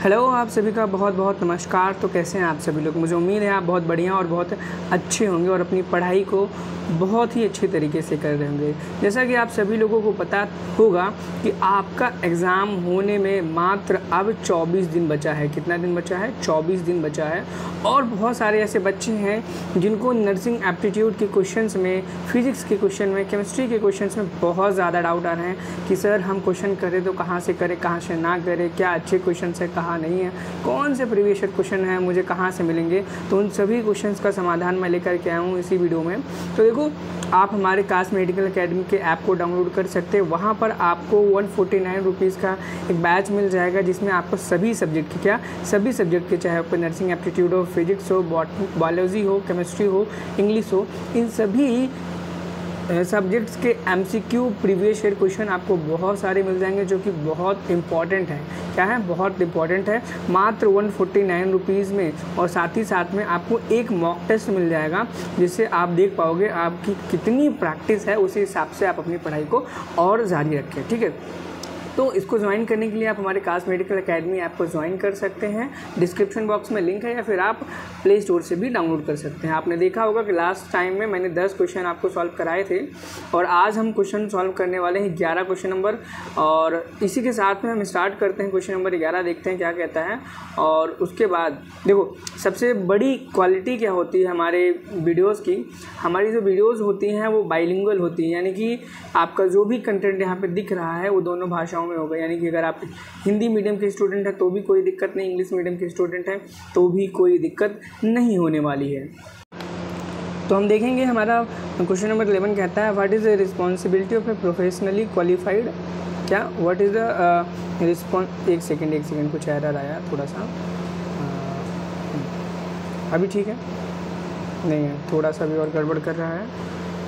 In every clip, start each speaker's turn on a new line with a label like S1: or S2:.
S1: Hello, आप सभी का बहुत बहुत नमस्कार। तो कैसे हैं आप सभी लोग? मुझे उम्मीद है आप बहुत बढ़िया और बहुत अच्छे होंगे और अपनी पढ़ाई को बहुत ही अच्छे तरीके से कर रहे होंगे। जैसा कि आप सभी लोगों को पता होगा कि आपका एग्ज़ाम होने में मात्र अब 24 दिन बचा है। कितना दिन बचा है? 24 दिन बचा है। और बहुत सारे ऐसे बच्चे हैं जिनको नर्सिंग एप्टीट्यूड के क्वेश्चंस में, फिज़िक्स के क्वेश्चन में, केमिस्ट्री के क्वेश्चंस में बहुत ज़्यादा डाउट आ रहे हैं कि सर हम क्वेश्चन करें तो कहाँ से करें, कहाँ से ना करें, क्या अच्छे क्वेश्चन है, कहाँ नहीं है, कौन से प्रीवियस ईयर क्वेश्चन हैं, मुझे कहाँ से मिलेंगे। तो उन सभी क्वेश्चंस का समाधान मैं लेकर के आया हूँ इसी वीडियो में। तो देखो, आप हमारे काश मेडिकल एकेडमी के ऐप को डाउनलोड कर सकते हैं। वहाँ पर आपको 149 रुपीज़ का एक बैच मिल जाएगा जिसमें आपको सभी सब्जेक्ट के सभी सब्जेक्ट के, चाहे आपको नर्सिंग एप्टीट्यूड हो, फिजिक्स हो, बायोलॉजी हो, केमिस्ट्री हो, इंग्लिश हो, इन सभी सब्जेक्ट्स के MCQ प्रीवियस ईयर क्वेश्चन आपको बहुत सारे मिल जाएंगे जो कि बहुत इंपॉर्टेंट है। क्या है? बहुत इंपॉर्टेंट है। मात्र 149 रुपीज़ में, और साथ ही साथ में आपको एक मॉक टेस्ट मिल जाएगा जिससे आप देख पाओगे आपकी कितनी प्रैक्टिस है। उसी हिसाब से आप अपनी पढ़ाई को और जारी रखें। ठीक है, तो इसको ज्वाइन करने के लिए आप हमारे काश मेडिकल एकेडमी ऐप को ज्वाइन कर सकते हैं। डिस्क्रिप्शन बॉक्स में लिंक है, या फिर आप प्ले स्टोर से भी डाउनलोड कर सकते हैं। आपने देखा होगा कि लास्ट टाइम में मैंने 10 क्वेश्चन आपको सॉल्व कराए थे, और आज हम क्वेश्चन सॉल्व करने वाले हैं 11 क्वेश्चन नंबर। और इसी के साथ में हम स्टार्ट करते हैं क्वेश्चन नंबर 11, देखते हैं क्या कहता है। और उसके बाद देखो, सबसे बड़ी क्वालिटी क्या होती है हमारे वीडियोज़ की, हमारी जो वीडियोज़ होती हैं वो बाइलिंगुअल होती हैं, यानी कि आपका जो भी कंटेंट यहाँ पे दिख रहा है वो दोनों भाषाओं में होगा। यानी कि अगर आप हिंदी मीडियम के स्टूडेंट हैं तो भी कोई दिक्कत नहीं, इंग्लिश मीडियम के स्टूडेंट हैं तो भी कोई दिक्कत नहीं होने वाली है। तो हम देखेंगे, हमारा क्वेश्चन नंबर 11 कहता है, what is the responsibility of a professionally qualified, क्या व्हाट इज़ द रिस्पॉन्स। एक सेकेंड कुछ एरर आया थोड़ा सा। अभी ठीक है? नहीं है, थोड़ा सा भी और गड़बड़ कर रहा है।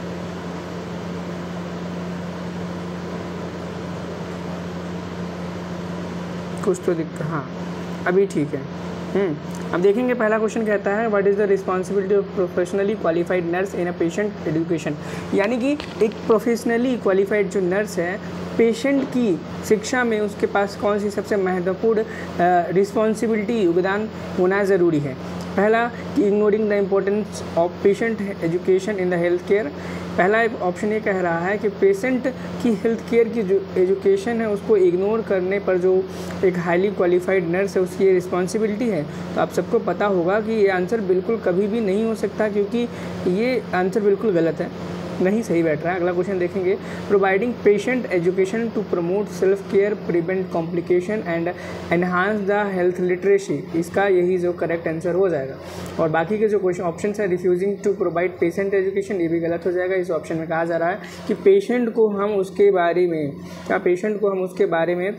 S1: कुछ तो दिक्कत, हाँ अभी ठीक है। अब देखेंगे, पहला क्वेश्चन कहता है, what is the responsibility of professionally qualified nurse in a patient education. यानी कि एक प्रोफेशनली क्वालिफाइड जो नर्स है, पेशेंट की शिक्षा में उसके पास कौन सी सबसे महत्वपूर्ण रिस्पॉन्सिबिलिटी, योगदान होना ज़रूरी है। पहला कि ignoring the importance of patient education in the health care. पहला ऑप्शन ये कह रहा है कि पेशेंट की हेल्थ केयर की जो एजुकेशन है उसको इग्नोर करने पर जो एक हाईली क्वालिफाइड नर्स है उसकी ये रिस्पॉन्सिबिलिटी है। तो आप सबको पता होगा कि ये आंसर बिल्कुल कभी भी नहीं हो सकता, क्योंकि ये आंसर बिल्कुल गलत है, नहीं सही बैठ रहा है। अगला क्वेश्चन देखेंगे, providing patient education to promote self care, prevent complication and enhance the health literacy. इसका यही जो करेक्ट आंसर हो जाएगा। और बाकी के जो क्वेश्चन ऑप्शन है, refusing to provide patient education, ये भी गलत हो जाएगा। इस ऑप्शन में कहा जा रहा है कि पेशेंट को हम उसके बारे में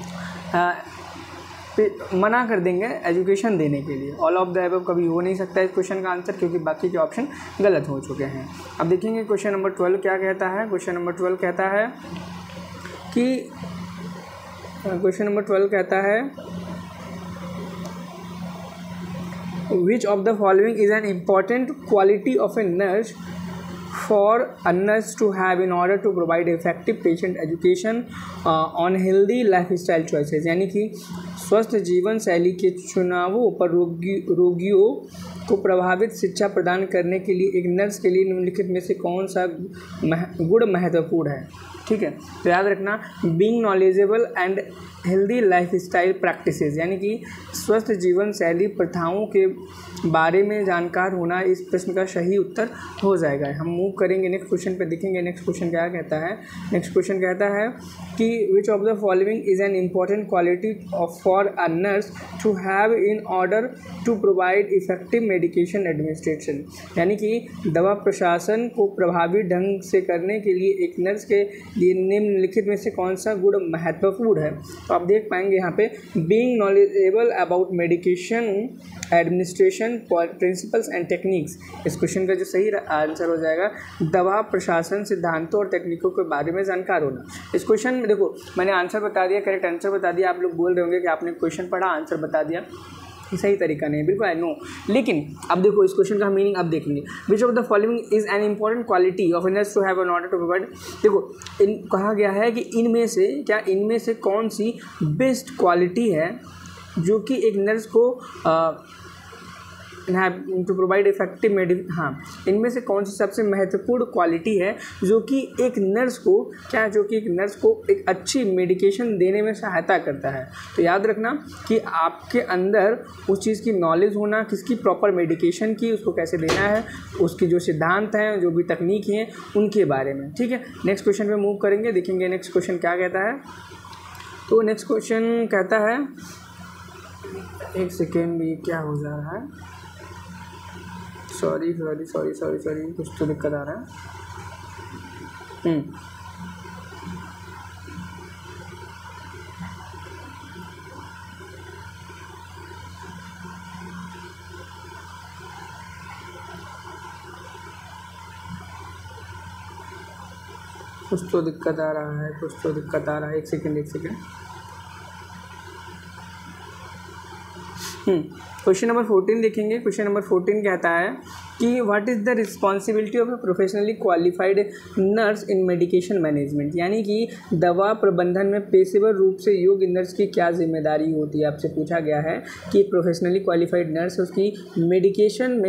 S1: मना कर देंगे एजुकेशन देने के लिए। ऑल ऑफ द अबव कभी हो नहीं सकता इस क्वेश्चन का आंसर, क्योंकि बाकी के ऑप्शन गलत हो चुके हैं। अब देखेंगे क्वेश्चन नंबर 12 क्या कहता है। क्वेश्चन नंबर 12 कहता है which of the following is an important quality of a nurse for a nurse to have in order to provide effective patient education on healthy lifestyle choices। यानी कि स्वस्थ जीवन शैली के चुनावों पर रोगियों को प्रभावित शिक्षा प्रदान करने के लिए एक नर्स के लिए निम्नलिखित में से कौन सा गुण महत्वपूर्ण है। ठीक है, तो याद रखना, being knowledgeable and healthy life style practices, यानी कि स्वस्थ जीवन शैली प्रथाओं के बारे में जानकार होना इस प्रश्न का सही उत्तर हो जाएगा। हम मूव करेंगे नेक्स्ट क्वेश्चन पे, देखेंगे नेक्स्ट क्वेश्चन क्या कहता है। नेक्स्ट क्वेश्चन कहता है कि which of the following is an important quality of for a nurse to have in order to provide effective medication administration. यानी कि दवा प्रशासन को प्रभावी ढंग से करने के लिए एक नर्स के लिए निम्नलिखित में से कौन सा गुण महत्वपूर्ण है। तो आप देख पाएंगे यहाँ पे, being knowledgeable about medication administration principles and techniques. इस क्वेश्चन का जो सही आंसर हो जाएगा, दवा प्रशासन सिद्धांतों और तकनीकों के बारे में जानकार होना। इस क्वेश्चन में देखो, मैंने आंसर बता दिया, करेक्ट आंसर बता दिया। आप लोग बोल रहे होंगे कि आपने क्वेश्चन पढ़ा, आंसर बता दिया, ये सही तरीका नहीं है, बिल्कुल आई नो। लेकिन अब देखो, इस क्वेश्चन का मीनिंग अब देखेंगे। Which of the following is an important quality of nurse to have an order to provide. देखो, कहा गया है कि इनमें से कौन सी बेस्ट क्वालिटी है जो कि एक नर्स को टू प्रोवाइड इफेक्टिव इनमें से कौन सी सबसे महत्वपूर्ण क्वालिटी है जो कि एक नर्स को एक अच्छी मेडिकेशन देने में सहायता करता है। तो याद रखना कि आपके अंदर उस चीज़ की नॉलेज होना, किसकी प्रॉपर मेडिकेशन की, उसको कैसे देना है, उसकी जो सिद्धांत हैं, जो भी तकनीक हैं, उनके बारे में। ठीक है, नेक्स्ट क्वेश्चन पे मूव करेंगे, देखेंगे नेक्स्ट क्वेश्चन क्या कहता है। तो नेक्स्ट क्वेश्चन कहता है, एक सेकेंड, ये क्या हो जा रहा है, सॉरी कुछ तो दिक्कत आ रहा है। कुछ तो दिक्कत आ रहा है, एक सेकेंड। क्वेश्चन नंबर 14 देखेंगे। क्वेश्चन नंबर 14 कहता है कि what is the responsibility of a professionally qualified nurse in medication management, यानी कि दवा प्रबंधन में पेशेवर रूप से योग्य नर्स की क्या जिम्मेदारी होती है। आपसे पूछा गया है कि प्रोफेशनली क्वालिफाइड नर्स उसकी मेडिकेशन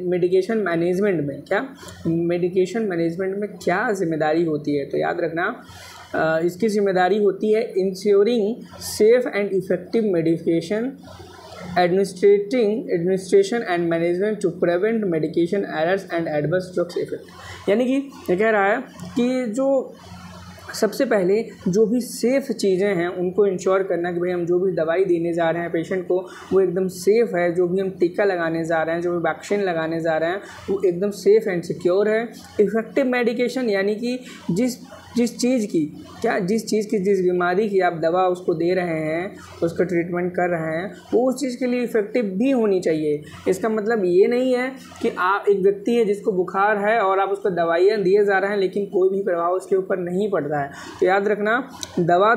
S1: मैनेजमेंट में क्या जिम्मेदारी होती है। तो याद रखना इसकी जिम्मेदारी होती है ensuring safe and effective medication, administration and management to prevent medication errors and adverse drugs effect. यानी कि ये कह रहा है कि जो सबसे पहले जो भी सेफ़ चीज़ें हैं उनको इंश्योर करना कि भाई हम जो भी दवाई देने जा रहे हैं पेशेंट को वो एकदम सेफ़ है, जो भी हम टीका लगाने जा रहे हैं, जो भी वैक्सीन लगाने जा रहे हैं वो एकदम सेफ़ एंड सिक्योर है। इफ़ेक्टिव मेडिकेशन यानी कि जिस बीमारी की आप दवा उसको दे रहे हैं, उसका ट्रीटमेंट कर रहे हैं, वो उस चीज़ के लिए इफ़ेक्टिव भी होनी चाहिए। इसका मतलब ये नहीं है कि आप एक व्यक्ति है जिसको बुखार है और आप उसको दवाइयाँ दिए जा रहे हैं लेकिन कोई भी प्रभाव उसके ऊपर नहीं पड़ता है। तो याद रखना दवा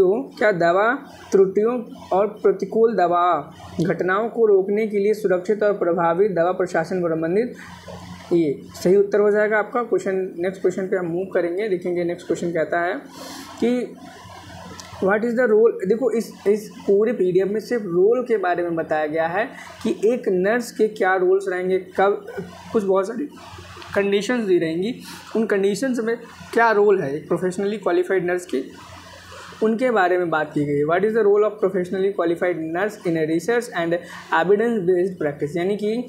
S1: त्रुटियों और प्रतिकूल दवा घटनाओं को रोकने के लिए सुरक्षित और प्रभावी दवा प्रशासन प्रबंधित, ये सही उत्तर हो जाएगा आपका। नेक्स्ट क्वेश्चन पे हम मूव करेंगे, देखेंगे नेक्स्ट क्वेश्चन कहता है कि व्हाट इज़ द रोल। देखो इस पूरे पीडीएफ में सिर्फ रोल के बारे में बताया गया है कि एक नर्स के क्या रोल्स रहेंगे, कब, कुछ बहुत सारी कंडीशंस दी रहेंगी, उन कंडीशंस में क्या रोल है एक प्रोफेशनली क्वालिफाइड नर्स की, उनके बारे में बात की गई है। What is the role of professionally qualified nurse in research and evidence based practice, यानी कि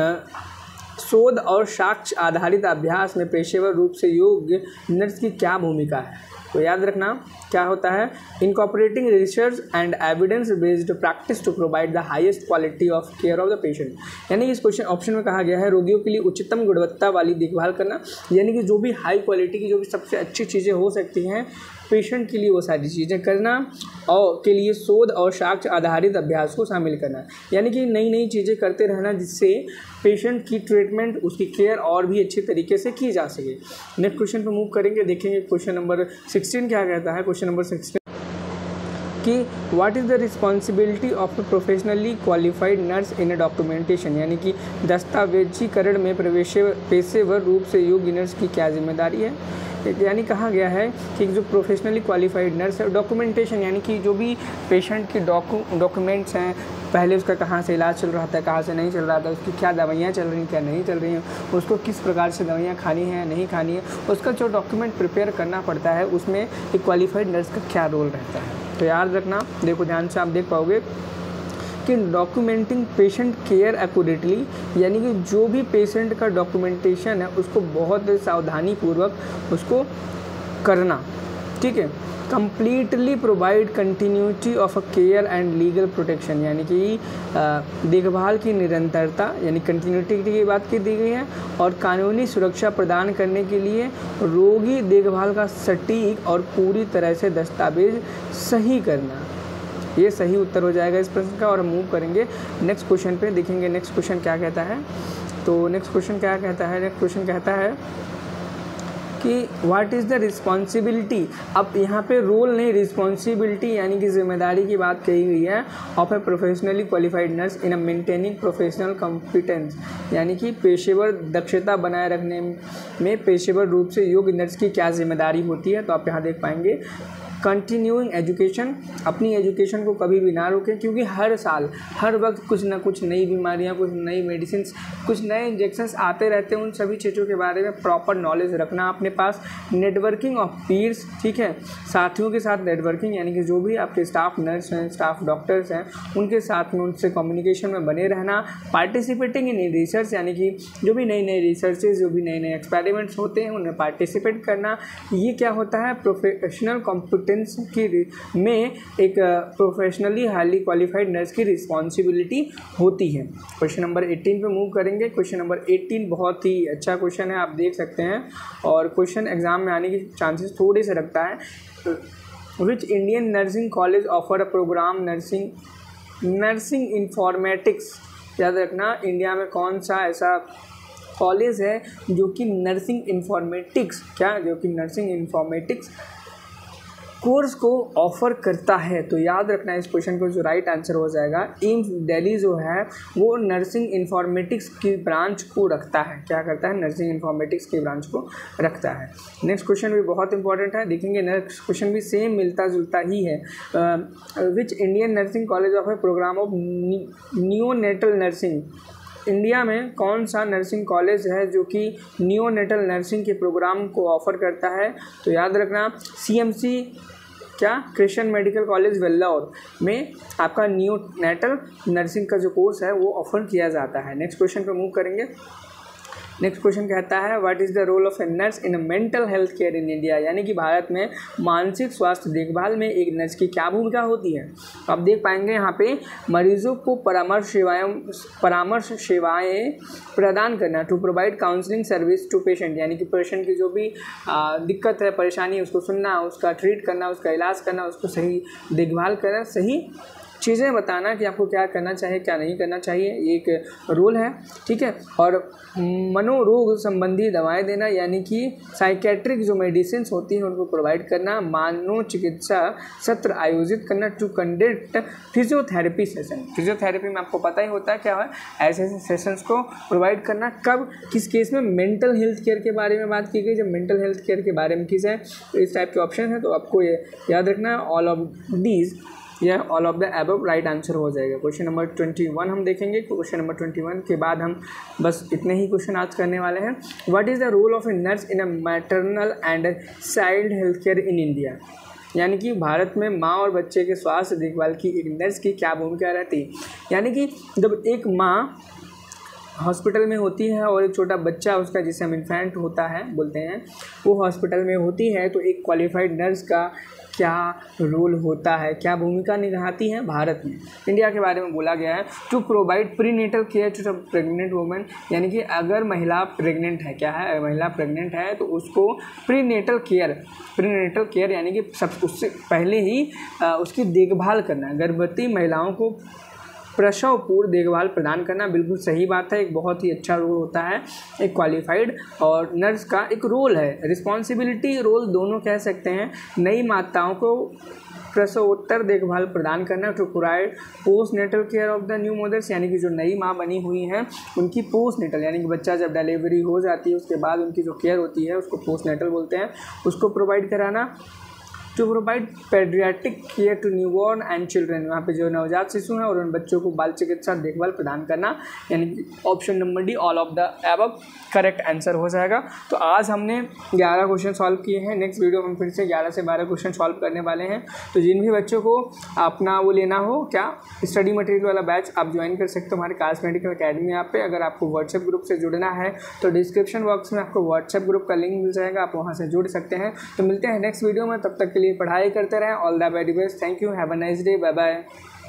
S1: शोध और साक्ष्य आधारित अभ्यास में पेशेवर रूप से योग्य नर्स की क्या भूमिका है। तो याद रखना क्या होता है, incorporating research and evidence based practice to provide the highest quality of care of the patient, यानी कि इस क्वेश्चन ऑप्शन में कहा गया है रोगियों के लिए उच्चतम गुणवत्ता वाली देखभाल करना, यानी कि जो भी हाई क्वालिटी की जो भी सबसे अच्छी चीज़ें हो सकती हैं पेशेंट के लिए वो सारी चीज़ें करना, और के लिए शोध और साक्ष्य आधारित अभ्यास को शामिल करना, यानी कि नई नई चीज़ें करते रहना जिससे पेशेंट की ट्रीटमेंट, उसकी केयर और भी अच्छे तरीके से की जा सके। नेक्स्ट क्वेश्चन पर मूव करेंगे, देखेंगे क्वेश्चन नंबर 16 क्या कहता है। क्वेश्चन नंबर 16 कि what is the responsibility of a professionally qualified nurse in a documentation, यानी कि दस्तावेजीकरण में पेशेवर रूप से योग्य नर्स की क्या जिम्मेदारी है। यानी कहा गया है कि जो प्रोफेशनली क्वालिफाइड नर्स है, डॉक्यूमेंटेशन यानी कि जो भी पेशेंट की डॉक्यूमेंट्स हैं, पहले उसका कहाँ से इलाज चल रहा था, कहाँ से नहीं चल रहा था, उसकी क्या दवाइयाँ चल रही हैं, क्या नहीं चल रही हैं, उसको किस प्रकार से दवाइयाँ खानी है नहीं खानी है, उसका जो डॉक्यूमेंट प्रिपेयर करना पड़ता है उसमें एक क्वालिफाइड नर्स का क्या रोल रहता है। तो याद रखना, देखो ध्यान से आप देख पाओगे कि डॉक्यूमेंटिंग पेशेंट केयर एक्यूरेटली, यानी कि जो भी पेशेंट का डॉक्यूमेंटेशन है उसको बहुत सावधानी पूर्वक उसको करना, ठीक है। Completely provide continuity of a care and legal protection, यानी कि देखभाल की निरंतरता यानी कंटिन्यूटी की बात की दी गई है, और कानूनी सुरक्षा प्रदान करने के लिए रोगी देखभाल का सटीक और पूरी तरह से दस्तावेज सही करना, ये सही उत्तर हो जाएगा इस प्रश्न का। और हम मूव करेंगे नेक्स्ट क्वेश्चन पे, देखेंगे नेक्स्ट क्वेश्चन क्या कहता है। तो नेक्स्ट क्वेश्चन क्या कहता है, नेक्स्ट क्वेश्चन कहता है कि व्हाट इज़ द रिस्पॉन्सिबिलिटी। अब यहाँ पे रोल नहीं, रिस्पॉन्सिबिलिटी यानी कि जिम्मेदारी की बात कही गई है of a professionally qualified nurse in a maintaining professional competence, यानी कि पेशेवर दक्षता बनाए रखने में पेशेवर रूप से योग्य नर्स की क्या जिम्मेदारी होती है। तो आप यहाँ देख पाएंगे कंटिन्यूइंग एजुकेशन, अपनी एजुकेशन को कभी भी ना रोकें, क्योंकि हर साल हर वक्त कुछ ना कुछ नई बीमारियां, कुछ नई मेडिसिन, कुछ नए इंजेक्शंस आते रहते हैं। उन सभी चीज़ों के बारे में प्रॉपर नॉलेज रखना अपने पास। नेटवर्किंग ऑफ पीयर्स, ठीक है, साथियों के साथ नेटवर्किंग, यानी कि जो भी आपके स्टाफ नर्स हैं, स्टाफ डॉक्टर्स हैं, उनके साथ में उनसे कम्युनिकेशन में बने रहना। पार्टिसिपेटिंग इन रिसर्च, यानी कि जो भी नई नई रिसर्चेज, जो भी नए नए एक्सपेरिमेंट्स होते हैं उनमें पार्टिसिपेट करना। ये क्या होता है, प्रोफेशनल कॉम्पिटेंस की में एक प्रोफेशनली हाईली क्वालिफाइड नर्स की रिस्पॉन्सिबिलिटी होती है। क्वेश्चन नंबर 18 पे मूव करेंगे। क्वेश्चन नंबर 18 बहुत ही अच्छा क्वेश्चन है, आप देख सकते हैं, और क्वेश्चन एग्जाम में आने के चांसेस थोड़े से रखता है। Which Indian nursing college offer a program nursing informatics. याद रखना, इंडिया में कौन सा ऐसा कॉलेज है जो कि नर्सिंग इंफॉर्मेटिक्स, क्या, जो कि नर्सिंग इंफॉर्मेटिक्स कोर्स को ऑफर करता है। तो याद रखना इस क्वेश्चन को, जो राइट आंसर हो जाएगा, एम्स दिल्ली जो है वो नर्सिंग इंफॉर्मेटिक्स की ब्रांच को रखता है। क्या करता है, नर्सिंग इंफॉर्मेटिक्स की ब्रांच को रखता है। नेक्स्ट क्वेश्चन भी बहुत इंपॉर्टेंट है, देखेंगे। नेक्स्ट क्वेश्चन भी सेम मिलता जुलता ही है। Which Indian nursing college of a programme of neonatal nursing. India में कौन सा नर्सिंग कॉलेज है जो कि नियोनेटल नर्सिंग के प्रोग्राम को ऑफ़र करता है। तो याद रखना, CMC, क्या, क्रिश्चियन मेडिकल कॉलेज वेल्लोर में आपका नियोनेटल नर्सिंग का जो कोर्स है वो ऑफ़र किया जाता है। नेक्स्ट क्वेश्चन पे मूव करेंगे। नेक्स्ट क्वेश्चन कहता है, what is the role of a nurse in mental health care in India. यानी कि भारत में मानसिक स्वास्थ्य देखभाल में एक नर्स की क्या भूमिका होती है। तो आप देख पाएंगे यहाँ पे, मरीजों को परामर्श सेवाएं प्रदान करना, to provide counselling service to patient, यानी कि पेशेंट की जो भी दिक्कत है, परेशानी है, उसको सुनना, उसका ट्रीट करना, उसका इलाज करना, उसको सही देखभाल करना, सही चीज़ें बताना कि आपको क्या करना चाहिए, क्या नहीं करना चाहिए, ये एक रोल है, ठीक है। और मनोरोग संबंधी दवाएं देना, यानी कि साइकेट्रिक जो मेडिसिन होती हैं उनको प्रोवाइड करना। मानव चिकित्सा सत्र आयोजित करना, to conduct physiotherapy session. Physiotherapy में आपको पता ही होता है क्या है, ऐसे ऐसे सेशंस को प्रोवाइड करना। कब, किस केस में, मेंटल हेल्थ केयर के बारे में बात की गई। जब मेंटल हेल्थ केयर के बारे में की जाए तो इस टाइप के ऑप्शन है, तो आपको ये याद रखना, ऑल ऑफ दीज या all of the above right answer हो जाएगा। क्वेश्चन नंबर 21 हम देखेंगे। क्वेश्चन नंबर 21 के बाद हम बस इतने ही क्वेश्चन आज करने वाले हैं। What is the role of a nurse in a maternal and child health care in India. यानी कि भारत में माँ और बच्चे के स्वास्थ्य देखभाल की एक नर्स की क्या भूमिका रहती है। यानी कि जब एक माँ हॉस्पिटल में होती है और एक छोटा बच्चा उसका, जिसे हम इन्फेंट होता है बोलते हैं, वो हॉस्पिटल में होती है, तो एक क्वालिफाइड नर्स का क्या रोल होता है, क्या भूमिका निभाती है भारत में। इंडिया के बारे में बोला गया है, to provide prenatal care to the pregnant women. यानी कि अगर महिला प्रेग्नेंट है, क्या है, अगर महिला प्रेग्नेंट है तो उसको प्रीनेटल केयर यानी कि सब उससे पहले ही उसकी देखभाल करना, गर्भवती महिलाओं को प्रसव पूर्व देखभाल प्रदान करना। बिल्कुल सही बात है, एक बहुत ही अच्छा रोल होता है, एक क्वालिफाइड और नर्स का एक रोल है। रिस्पॉन्सिबिलिटी, रोल दोनों कह सकते हैं। नई माताओं को प्रसवोत्तर देखभाल प्रदान करना, to provide postnatal care of the new mothers. यानी कि जो नई माँ बनी हुई हैं उनकी पोस्ट नेटल, यानी कि बच्चा जब डिलीवरी हो जाती है उसके बाद उनकी जो केयर होती है उसको पोस्ट नेटल बोलते हैं, उसको प्रोवाइड कराना। To provide paediatric care to newborn and children. वहाँ पे जो नवजात शिशु हैं और उन बच्चों को बाल चिकित्सा देखभाल प्रदान करना। यानी कि option number D, all of the above correct answer हो जाएगा। तो आज हमने 11 क्वेश्चन सॉल्व किए हैं। नेक्स्ट वीडियो में हम फिर से 11 से 12 क्वेश्चन सॉल्व करने वाले हैं। तो जिन भी बच्चों को अपना वो लेना हो, क्या, स्टडी मटेरियल वाला बैच, आप ज्वाइन कर सकते हो हमारे काश मेडिकल अकेडमी ऐप पे। अगर आपको व्हाट्सएप ग्रुप से जुड़ना है तो डिस्क्रिप्शन बॉक्स में आपको व्हाट्सएप ग्रुप का लिंक मिल जाएगा, आप वहाँ से जुड़ सकते हैं। तो मिलते हैं नेक्स्ट वीडियो में, तब तक के लिए पढ़ाई करते रहें। All the very best, thank you, have a nice day, bye bye.